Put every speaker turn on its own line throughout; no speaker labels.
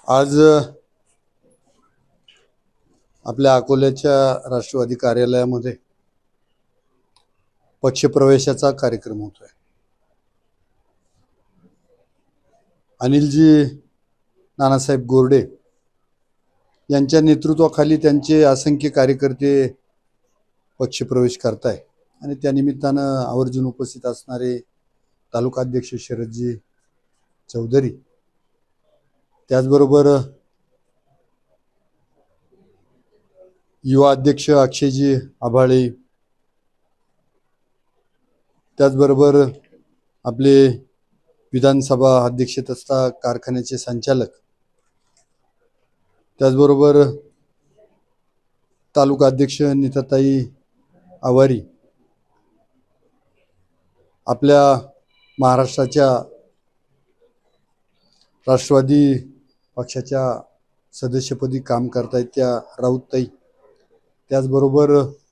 आज आपल्या अकोल्याच्या राष्ट्रवादी कार्यालयामध्ये पक्षप्रवेशाचा कार्यक्रम होतोय। अनिलजी नानासाहेब गोरडे यांच्या नेतृत्वाखाली त्यांचे असंख्य कार्यकर्ते पक्षप्रवेश करताय आणि त्या निमित्तानं आवर्जून उपस्थित असणारे तालुका अध्यक्ष शरदजी चौधरी, त्याचबरोबर युवा अध्यक्ष अक्षयजी आभाळे, त्याचबरोबर आपले विधानसभा अध्यक्ष तथा कारखान्याचे संचालक, त्याचबरोबर तालुका अध्यक्ष नीताताई आवारी, आपल्या महाराष्ट्राच्या राष्ट्रवादी पक्षाच्या सदस्यपदी काम करतायत त्या राऊतताई, त्याचबरोबर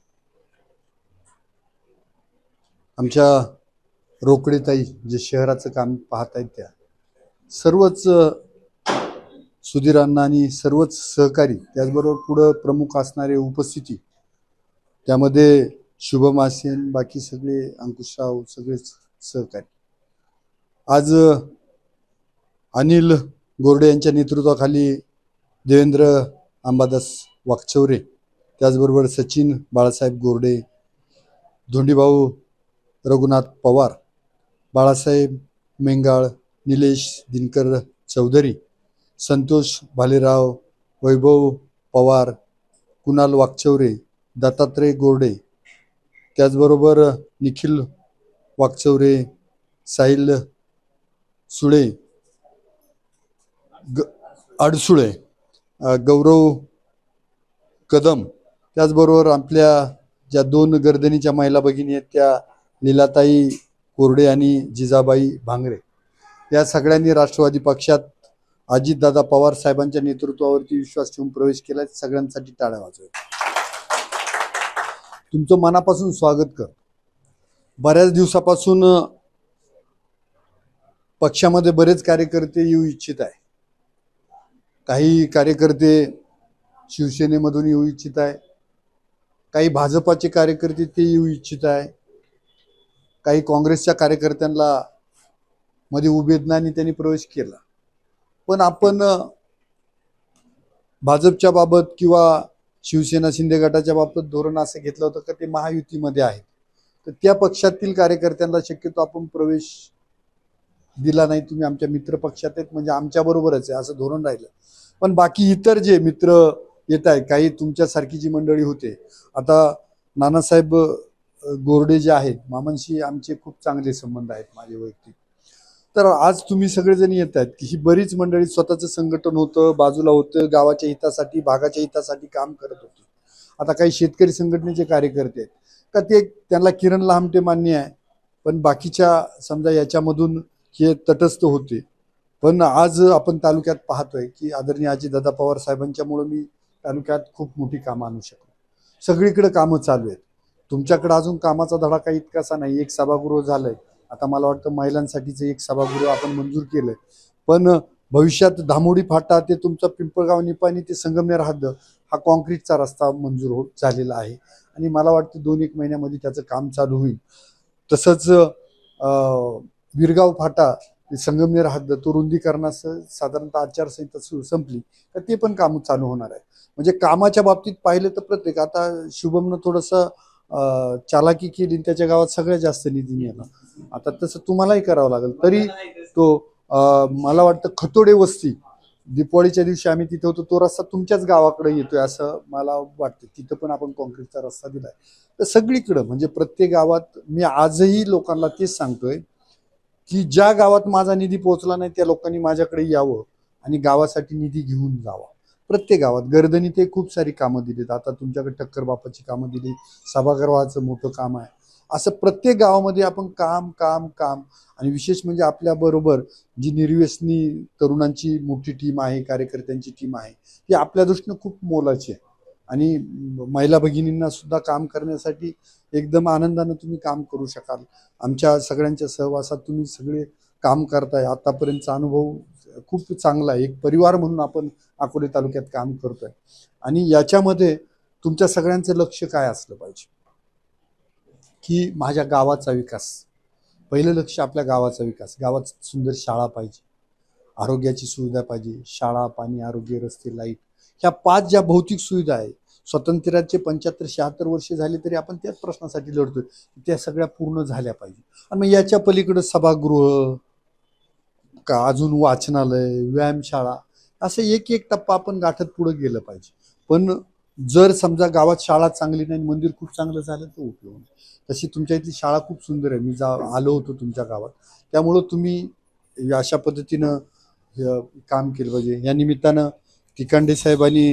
आमच्या रोकडेताई जे शहराचं काम पाहत आहेत, त्या सर्वच सुधीरांना आणि सर्वच सहकारी, त्याचबरोबर पुढं प्रमुख असणारे उपस्थिती, त्यामध्ये शुभम आसेन, बाकी सगळे अंकुशराव, सगळेच सहकारी। आज अनिल गोरडे यांच्या नेतृत्वाखाली देवेंद्र अंबादास वाकचौरे, त्याचबरोबर सचिन बाळासाहेब गोरडे, धोंडीभाऊ रघुनाथ पवार, बाळासाहेब मेंगाळ, निलेश दिनकर चौधरी, संतोष भालेराव, वैभव पवार, कुणाल वाकचौरे, दत्तात्रय गोरडे, त्याचबरोबर निखिल वाकचौरे, साहिल सुळे, अडसुळे, गौरव कदम, त्याचबरोबर आपल्या ज्या दोन गर्दनीच्या महिला भगिनी आहेत त्या लीलाताई कोरडे आणि जिजाबाई भांगरे, या सगळ्यांनी राष्ट्रवादी पक्षात अजितदादा पवार साहेबांच्या नेतृत्वावरती विश्वास ठेवून प्रवेश केला। सगळ्यांसाठी टाळ्या वाजवा। तुमचं मनापासून स्वागत कर। बऱ्याच दिवसापासून पक्षामध्ये बरेच कार्यकर्ते येऊ इच्छित आहे, काही कार्यकर्ते शिवसेनेमधून येऊ इच्छित आहे, काही भाजपाचे कार्यकर्ते ते येऊ इच्छित आहे, काही काँग्रेसच्या कार्यकर्त्यांना मध्ये उभेदनाने त्यांनी प्रवेश केला। पण आपण भाजपच्या बाबत किंवा शिवसेना शिंदे गटाच्या बाबत धोरण असं घेतलं होतं की ते महायुतीमध्ये आहेत, तर त्या पक्षातील कार्यकर्त्यांना शक्यतो आपण प्रवेश दिला नाही। तुम्ही आमच्या मित्र पक्षात आहेत म्हणजे आमच्या बरोबरच आहे असं धोरण राहिलं। पण बाकी इतर जे मित्र येत आहेत, काही तुमच्यासारखी जी मंडळी होते, आता नानासाहेब गोरडे जे आहेत, मामांशी आमचे खूप चांगले संबंध आहेत माझे वैयक्तिक, तर आज तुम्ही सगळेजण येत आहेत की ही बरीच मंडळी स्वतःचं संघटन होतं, बाजूला होतं, गावाच्या हितासाठी भागाच्या हितासाठी काम करत होती। आता काही शेतकरी संघटनेचे कार्यकर्ते आहेत का ते, त्यांना किरण लहामटे मान्य आहे, पण बाकीच्या समजा याच्यामधून हे तटस्थ होते। पण आज आपण तालुक्यात पाहतोय की आदरणीय अजितदादा पवार साहेबांच्यामुळे मी तालुक्यात खूप मोठी कामं आणू शकलो। सगळीकडे कामं चालू आहेत। तुमच्याकडे अजून कामाचा धडाका इतकासा नाही। एक सभागृह झालंय, आता मला वाटतं महिलांसाठीचं एक सभागृह आपण मंजूर केलंय, पण भविष्यात धामोडी फाटा ते तुमचा पिंपळगाव निपाणी ते संगमनेर हद्द हा कॉन्क्रीटचा रस्ता मंजूर झालेला आहे आणि मला वाटतं 2-1 महिन्यामध्ये त्याचं काम चालू होईल। तसंच विरगाव फाटा संगमनेर हद्द तो रुंदीकरणासह साधारणतः आचारसंहिता संपली तर ते पण काम चालू होणार आहे। म्हणजे कामाच्या बाबतीत पाहिलं तर प्रत्येक, आता शुभमनं थोडंसं चालाकी केली, त्याच्या गावात सगळ्यात जास्त निधी नेला, आता तसं तुम्हालाही करावं लागेल। तरी तो मला वाटतं खतोडे वस्ती दीपावलीच्या दिवशी आम्ही तिथे होतो, तो रस्ता तुमच्याच गावाकडे येतोय असं मला वाटतं, तिथं पण आपण कॉन्क्रीटचा रस्ता दिलाय। तर सगळीकडं म्हणजे प्रत्येक गावात मी आजही लोकांना तेच सांगतोय की ज्या गावात माझा निधी पोहोचला नाही त्या लोकांनी माझ्याकडे यावं आणि गावासाठी निधी घेऊन जावा। प्रत्येक गावात गर्दनी ते खूप सारी कामं दिलीत, आता तुमच्याकडे टक्कर बापाची कामं दिली, सभागृहाचं मोठं काम आहे, असं प्रत्येक गावामध्ये आपण काम काम काम। आणि विशेष म्हणजे आपल्या बरोबर जी निर्व्यसनी तरुणांची मोठी टीम आहे, कार्यकर्त्यांची टीम आहे, ती आपल्या दृष्टीनं खूप मोलाची आहे आणि महिला भगिनींना सुद्धा काम करण्यासाठी एकदम आनंदानं तुम्ही काम करू शकाल। आमच्या सगळ्यांच्या सहवासात तुम्ही सगळे काम करताय, आतापर्यंतचा अनुभव खूप चांगला आहे. एक परिवार म्हणून आपण अकोले तालुक्यात काम करतोय आणि याच्यामध्ये तुमच्या सगळ्यांचं लक्ष काय असलं पाहिजे की माझ्या गावाचा विकास. पहिलं लक्ष आपल्या गावाचा विकास. गावात सुंदर शाळा पाहिजे, आरोग्याची सुविधा पाहिजे, शाळा, पाणी, आरोग्य, रस्ते, लाईट, ह्या 5 ज्या भौतिक सुविधा आहे. स्वातंत्र्याचे 75-76 वर्ष झाले तरी आपण त्याच प्रश्नासाठी लढतोय. त्या सगळ्या पूर्ण झाल्या पाहिजे. आणि मग याच्या पलीकडे सभागृह, का अजून वाचनालय, व्यायामशाळा, असं एक एक टप्पा आपण गाठत पुढे गेलं पाहिजे. पण जर समजा गावात शाळा चांगली नाही, मंदिर खूप चांगलं झालं तर उपयोग नाही. तशी तुमच्या इथली शाळा खूप सुंदर आहे. मी आलो होतो तुमच्या गावात, त्यामुळं तुम्ही अशा पद्धतीनं काम केलं पाहिजे. या निमित्तानं तिकांडे साहेबांनी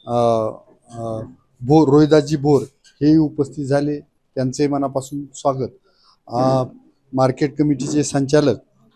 रोहिदासजी भोर हेही उपस्थित झाले, त्यांचे मनापासून स्वागत. मार्केट कमिटीचे संचालक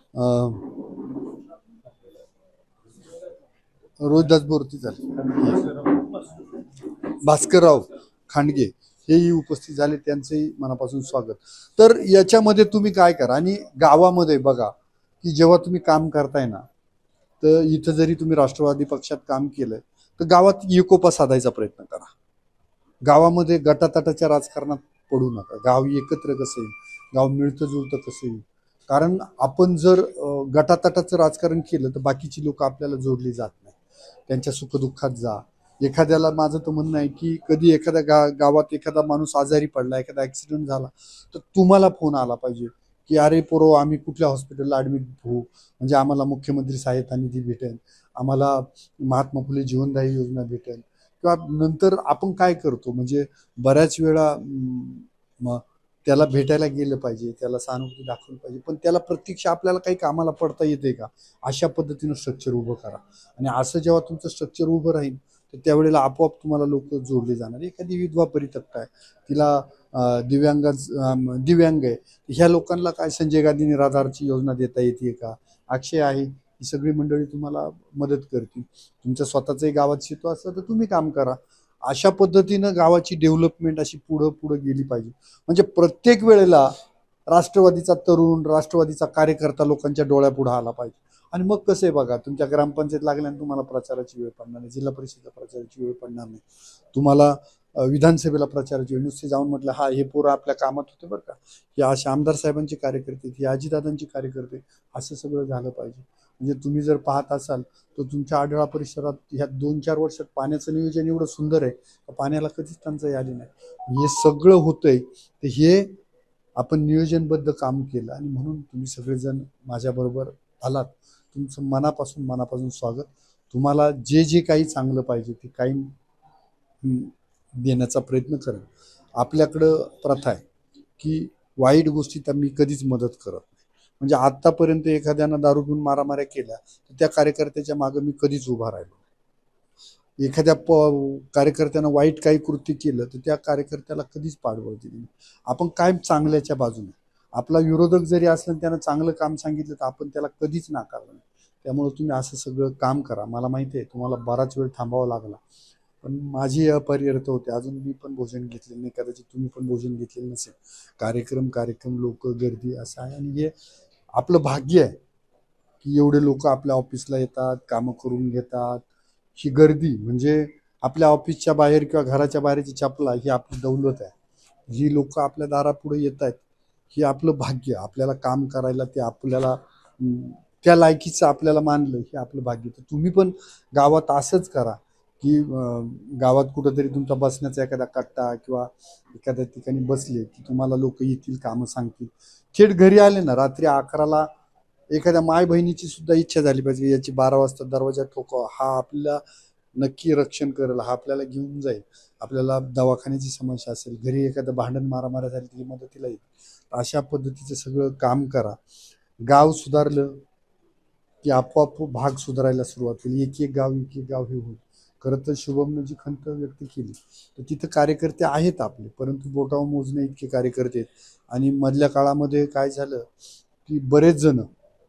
रोहिदास बोरती झाले, भास्करराव खांडगे हेही उपस्थित झाले, त्यांचेही मनापासून स्वागत. तर याच्यामध्ये तुम्ही काय करा, आणि गावामध्ये बघा की जेव्हा तुम्ही काम करताय ना, तर इथं जरी तुम्ही राष्ट्रवादी पक्षात काम केलं तर गावात एकोपा साधायचा प्रयत्न करा. गावामध्ये गटातटाच्या राजकारणात पडू नका. गाव एकत्र कसं येईल, गाव मिळतं जुळतं कसं येईल. कारण आपण जर गटातटाचं राजकारण केलं तर बाकीची लोक आपल्याला जोडली जात नाही. त्यांच्या सुखदुःखात जा. एखाद्याला, माझं तर म्हणणं आहे की कधी एखाद्या गावात एखादा माणूस आजारी पडला, एखादा ॲक्सिडेंट झाला, तर तुम्हाला फोन आला पाहिजे की अरे पोरो, आम्ही कुठल्या हॉस्पिटलला ॲडमिट होऊ, म्हणजे आम्हाला मुख्यमंत्री सहायता निधी भेटेल, आम्हाला महात्मा फुले जीवनदायी योजना भेटेल. किंवा नंतर आपण काय करतो, म्हणजे बऱ्याच वेळा मग त्याला भेटायला गेलं पाहिजे, त्याला सहानुभूती दाखवली पाहिजे, पण त्याला प्रत्यक्ष आपल्याला काही कामाला पडता येते का, अशा पद्धतीनं स्ट्रक्चर उभं करा. आणि असं जेव्हा तुमचं स्ट्रक्चर उभं राहील तर त्यावेळेला आपोआप तुम्हाला लोक जोडले जाणार. एखादी विधवा परित्यक्ता आहे, तिला दिव्यांग आहे, ह्या लोकांना काय संजय गांधी निराधारची योजना देता येते का, अक्षय आहे, ही सगळी मंडळी तुम्हाला मदत करतील. तुमचं स्वतःचंही गावात शेतो असलं तर तुम्ही काम करा. अशा पद्धतीनं गावाची डेव्हलपमेंट अशी पुढं पुढं गेली पाहिजे. म्हणजे प्रत्येक वेळेला राष्ट्रवादीचा तरुण, राष्ट्रवादीचा कार्यकर्ता लोकांच्या डोळ्यापुढे आला पाहिजे. आणि मग कसं आहे बघा, तुमच्या ग्रामपंचायत लागल्याने तुम्हाला प्रचाराची वेळ पडणार नाही, जिल्हा परिषदेला प्रचाराची वेळ पडणार नाही, तुम्हाला विधानसभेला प्रचाराची वेळ. नुसते जाऊन म्हटलं हा हे पोरं आपल्या कामात होते बरं का, हे असे आमदार साहेबांचे कार्यकर्ते, हे अजितदादांचे कार्यकर्ते, असं सगळं झालं पाहिजे. म्हणजे तुम्ही जर पाहत असाल तर तुमच्या आढळा परिसरात ह्या 2-4 वर्षात पाण्याचं नियोजन एवढं सुंदर आहे, पाण्याला कधीच टंचाई आली नाही. हे सगळं होतंय तर हे आपण नियोजनबद्ध काम केलं, आणि म्हणून तुम्ही सगळेजण माझ्याबरोबर आलात. तुमचं मनापासून स्वागत. तुम्हाला जे जे काही चांगलं पाहिजे ते काही देण्याचा प्रयत्न करेन. आपल्याकडं प्रथा आहे की वाईट गोष्टी तर मी कधीच मदत करत नाही. म्हणजे आत्तापर्यंत एखाद्यानं दारू पिऊन मारामाऱ्या केल्या तर त्या कार्यकर्त्याच्या मागे मी कधीच उभा राहिलो. एखाद्या कार्यकर्त्यानं वाईट काही कृत्य केलं तर त्या कार्यकर्त्याला कधीच पाठबळ दिली नाही. आपण कायम चांगल्याच्या बाजूने. आपला विरोधक जरी असलं आणि त्यानं चांगलं काम सांगितलं तर आपण त्याला कधीच नाकारलं नाही. त्यामुळे तुम्ही असं सगळं काम करा. मला माहिती आहे तुम्हाला बराच वेळ थांबावा लागला, पण माझी अपरिर्थ होते. अजून मी पण भोजन घेतलेलं नाही, कदाचित तुम्ही पण भोजन घेतलेलं नसेल. कार्यक्रम लोक, गर्दी, असं आहे. आणि हे आपलं भाग्य आहे की एवढे लोक आपल्या ऑफिसला येतात, कामं करून घेतात. ही गर्दी म्हणजे आपल्या ऑफिसच्या बाहेर किंवा घराच्या बाहेरची चपला ही आपली दौलत आहे. ही लोक आपल्या दारापुढे येत आहेत, ही आपलं भाग्य. आपल्याला काम करायला ते आपल्याला त्या लायकीचं आपल्याला मानलं, हे आपलं भाग्य. तर तुम्ही पण गावात असंच करा की गावात कुठंतरी तुमचा बसण्याचा एखादा कट्टा किंवा एखाद्या ठिकाणी बसले की तुम्हाला लोक येतील, कामं सांगतील. थेट घरी आले ना, रात्री 11ला एखाद्या माय बहिणीची सुद्धा इच्छा झाली पाहिजे याची 12 वाजता दरवाजा ठोकावा, हा आपल्याला नक्की रक्षण करेल, हा आपल्याला घेऊन जाईल. आपल्याला दवाखान्याची समस्या असेल, घरी एखादं भांडण मारामाऱ्या झाली तरी मदतीला येईल. अशा पद्धतीचं सगळं काम करा. गाव सुधारलं की आपोआप भाग सुधारायला सुरुवात होईल. एक एक गाव हे होईल. खरं तर शुभमनं जी खंत व्यक्त केली तर तिथं कार्यकर्ते आहेत आपले, परंतु बोटावर मोजणे इतके कार्यकर्ते आहेत. आणि मधल्या काळामध्ये काय झालं की बरेच जण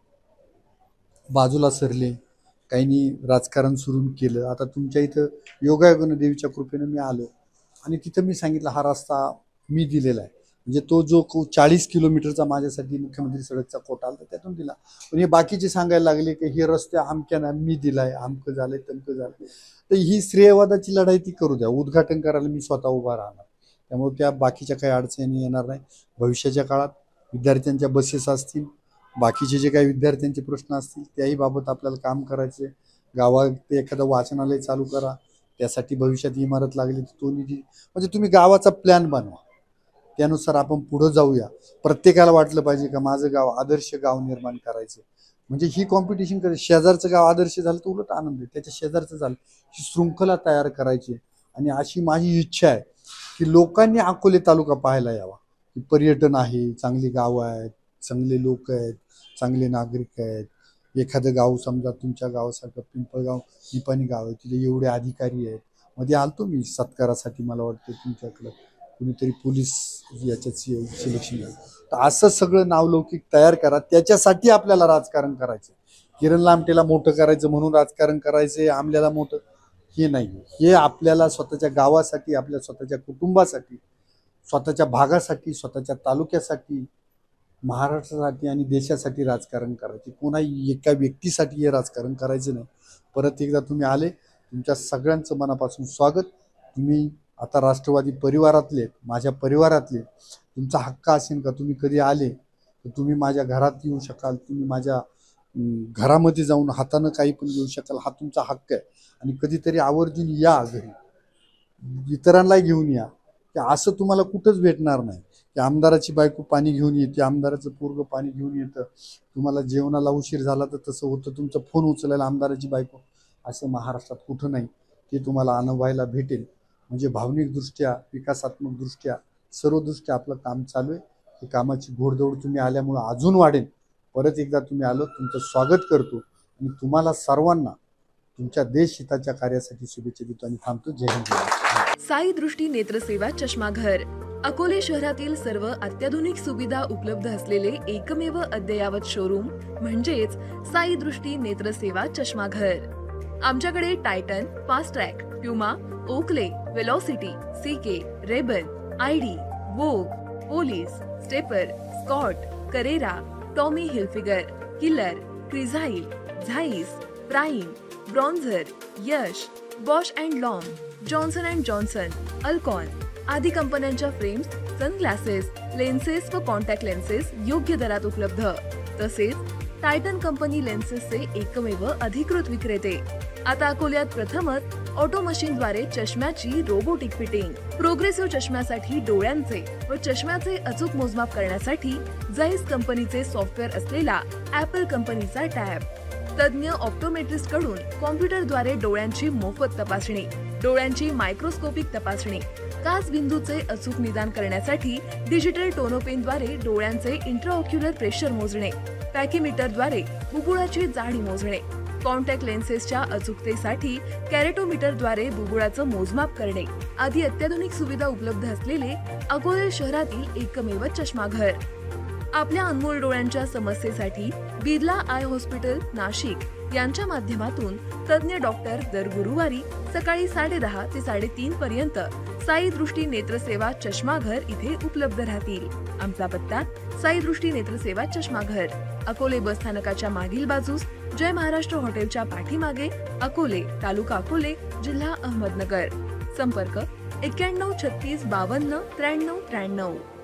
बाजूला सरले, काहींनी राजकारण सुरू केलं. आता तुमच्या इथं योगायोगानं, देवीच्या कृपेनं मी आलो आणि तिथं मी सांगितलं हा रस्ता मी दिलेला आहे. म्हणजे तो जो 40 किलोमीटरचा माझ्यासाठी मुख्यमंत्री सडकचा कोटा आला त्यातून दिला. पण हे बाकीचे सांगायला लागले की हे रस्ते आमक्यानं मी दिलाय, आमकं झालंय, तमकं झालंय. तर ही श्रेयवादाची लढाई ती करू द्या. उद्घाटन करायला मी स्वतः उभा राहणार. त्यामुळे त्या बाकीच्या काही अडचणी येणार नाही. भविष्याच्या काळात विद्यार्थ्यांच्या बसेस असतील, बाकीचे जे काही विद्यार्थ्यांचे प्रश्न असतील त्याही बाबत आपल्याला काम करायचे. गावात एखादं वाचनालय चालू करा, त्यासाठी भविष्यात इमारत लागली तर तो निधी, म्हणजे तुम्ही गावाचा प्लॅन बनवा, त्यानुसार आपण पुढे जाऊया. प्रत्येकाला वाटलं पाहिजे का माझं गाव आदर्श गाव निर्माण करायचं. म्हणजे ही कॉम्पिटिशन करायची. शेजारचं गाव आदर्श झालं तर उलट आनंद आहे, त्याच्या शेजारचं झालं, ही शृंखला तयार करायची. आणि अशी माझी इच्छा आहे की लोकांनी अकोले तालुका पाहायला यावा. की पर्यटन आहे, चांगली गावं आहेत, चांगले लोक आहेत, चांगले नागरिक आहेत. एखादं गाव समजा तुमच्या गावासारखं पिंपळगाव निपाणी गाव आहे, तिथे एवढे अधिकारी आहेत. मध्ये आलतो मी सत्कारासाठी, मला वाटतं तुमच्याकडं कुणीतरी पोलीस याच्यात सिलेक्शन झालं. तर असं सगळं नावलौकिक तयार करा. त्याच्यासाठी आपल्याला राजकारण करायचं. किरण लामटेला मोठं करायचं म्हणून राजकारण करायचं, आमल्याला मोठं हे नाही. हे आपल्याला स्वतःच्या गावासाठी, आपल्या स्वतःच्या कुटुंबासाठी, स्वतःच्या भागासाठी, स्वतःच्या तालुक्यासाठी, महाराष्ट्रासाठी आणि देशासाठी राजकारण करायचे. कोणाही एका व्यक्तीसाठी हे राजकारण करायचं नाही. परत एकदा तुम्ही आले, तुमच्या सगळ्यांचं मनापासून स्वागत. तुम्ही आता राष्ट्रवादी परिवारातले, माझ्या परिवारातले. तुमचा हक्क असेल का तुम्ही कधी आले तर तुम्ही माझ्या घरात येऊ शकाल, तुम्ही माझ्या घरामध्ये जाऊन हातानं काही पण घेऊ शकाल. हा तुमचा हक्क आहे. आणि कधीतरी आवर्जून या घरी, इतरांना घेऊन या. की असं तुम्हाला कुठंच भेटणार नाही की आमदाराची बायको पाणी घेऊन येते, आमदाराचं पोरगं पाणी घेऊन येतं, तुम्हाला जेवणाला उशीर झाला तर तसं होतं, तुमचा फोन उचलायला आमदाराची बायको, असं महाराष्ट्रात कुठं नाही. ते तुम्हाला अनुभवायला भेटेल. म्हणजे भावनिकदृष्ट्या, विकासात्मकदृष्ट्या, सर्वदृष्ट्या आपलं काम चालू आहे. ही कामाची घोडदौड तुम्ही आल्यामुळं अजून वाढेल. परत एकदा तुम्ही आलो, तुमचं स्वागत करतो आणि तुम्हाला सर्वांना तुमच्या देश हिताच्या कार्यासाठी शुभेच्छा देतो आणि थांबतो. जय हिंद.
साई दृष्टी नेत्रसेवा चष्माघर अकोले शहरातील सर्व अत्याधुनिक सुविधा उपलब्ध असलेले एकमेव अद्ययावत शोरूम म्हणजेच साई दृष्टी नेत्रसेवा चष्माघर. आमच्याकडे Titan, fast track, Puma, Oakley, Velocity, CK, Ray Ban, ID, Vogue, Police, Stepper, Scott, Carrera, Tommy Hilfiger, Killer, Crizal, Zeiss, Prime, Bronzer, Yash, Bausch and Lomb, Johnson and Johnson, Alcon आदी कंपन्यांच्या फ्रेम्स, सनग्लासेस, लेन्सेस व contact lenses योग्य दरात उपलब्ध. तसेच Titan company लेन्सेसचे एकमेव अधिकृत विक्रेते. आता अकोल्यात प्रथमच ऑटो मशीनद्वारे चष्म्याची रोबोटिक फिटिंग. प्रोग्रेसिव्ह चष्म्यासाठी डोळ्यांचे व चष्म्याचे अचूक मोजमाप करण्यासाठी जाईस कंपनीचे सॉफ्टवेअर असलेला ऍपल कंपनीचा टॅब. तज्ञ ऑप्टोमेट्रिस्ट कडून कॉम्प्युटरद्वारे डोळ्यांची मोफत तपासणी, डोळ्यांची मायक्रोस्कोपिक तपासणी, काच बिंदूचे अचूक निदान करण्यासाठी डिजिटल टोनोपेनद्वारे डोळ्यांचे इंट्राऑक्युलर प्रेशर मोजणे, पॅकीमीटरद्वारे बुबुळाची जाडी मोजणे, कॉन्टॅक्ट लेन्सेसच्या अचूकतेसाठी कॅरेटोमीटरद्वारे बुबुळाचं मोजमाप करणे आदी अत्याधुनिक सुविधा उपलब्ध असलेले अकोले शहरातील एकमेव चष्माघर. आपल्या अनमोल डोळ्यांच्या समस्येसाठी बिर्ला आय हॉस्पिटल नाशिक यांच्या माध्यमातून तज्ञ डॉक्टर दर गुरुवारी सकाळी 10:30 ते 3:30 पर्यंत साई दृष्टी नेत्रसेवा चष्माघर इथे उपलब्ध राहतील. आमचा पत्ता साई दृष्टी नेत्रसेवा चष्माघर, अकोले बस स्थानकाच्या मागील बाजूस, जय महाराष्ट्र हॉटेलच्या पाठीमागे, अकोले, तालुका अकोले, जिल्हा अहमदनगर. संपर्क 91 36 52 93 93.